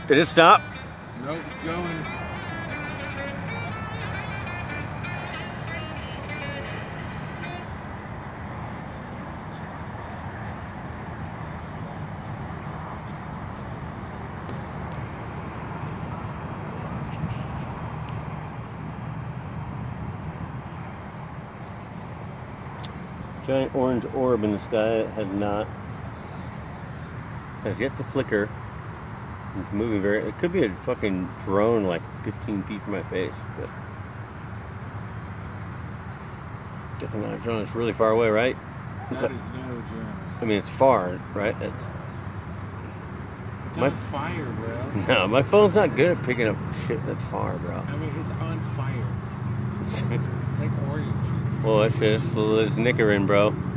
Did it stop? Nope, it's going. Giant orange orb in the sky that has yet to flicker. It's moving very. It could be a fucking drone like 15 feet from my face, but definitely not a drone. It's really far away, right? That is no drone. I mean, it's far, right? It's on fire, bro. No, my phone's not good at picking up shit that's far, bro. I mean, it's on fire. It's like orange. Well, that shit is full of knickering, bro.